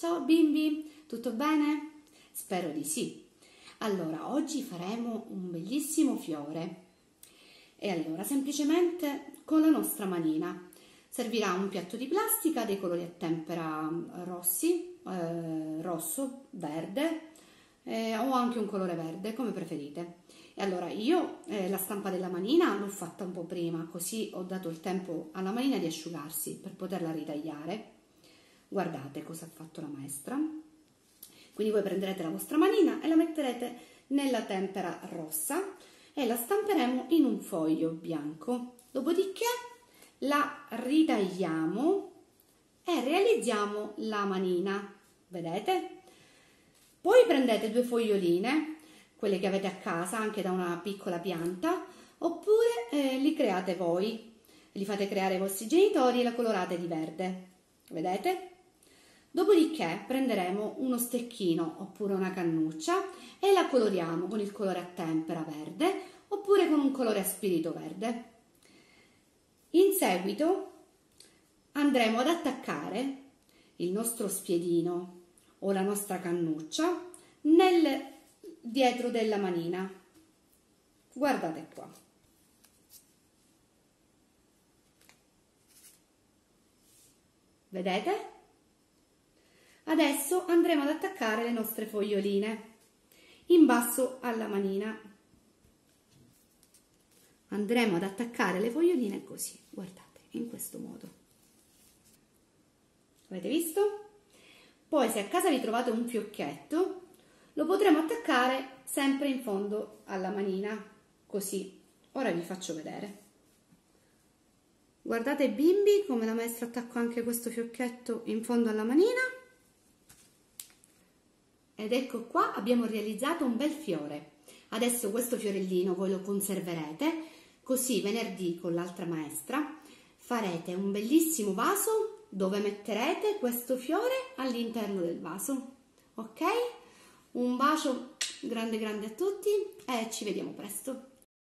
Ciao bimbi, tutto bene? Spero di sì. Allora, oggi faremo un bellissimo fiore. E allora, semplicemente con la nostra manina. Servirà un piatto di plastica dei colori a tempera rossi, rosso, verde o anche un colore verde, come preferite. E allora io la stampa della manina l'ho fatta un po' prima, così ho dato il tempo alla manina di asciugarsi per poterla ritagliare. Guardate cosa ha fatto la maestra. Quindi voi prenderete la vostra manina e la metterete nella tempera rossa e la stamperemo in un foglio bianco. Dopodiché la ritagliamo e realizziamo la manina. Vedete? Poi prendete due foglioline, quelle che avete a casa, anche da una piccola pianta, oppure li create voi. Li fate creare i vostri genitori e la colorate di verde. Vedete? Dopodiché prenderemo uno stecchino oppure una cannuccia e la coloriamo con il colore a tempera verde oppure con un colore a spirito verde. In seguito andremo ad attaccare il nostro spiedino o la nostra cannuccia dietro della manina. Guardate qua. Vedete? Adesso andremo ad attaccare le nostre foglioline in basso alla manina. Andremo ad attaccare le foglioline così, guardate, in questo modo. Avete visto? Poi se a casa vi trovate un fiocchetto, lo potremo attaccare sempre in fondo alla manina, così. Ora vi faccio vedere. Guardate bimbi come la maestra attacca anche questo fiocchetto in fondo alla manina. Ed ecco qua abbiamo realizzato un bel fiore. Adesso questo fiorellino voi lo conserverete, così venerdì con l'altra maestra farete un bellissimo vaso dove metterete questo fiore all'interno del vaso. Ok? Un bacio grande grande a tutti e ci vediamo presto.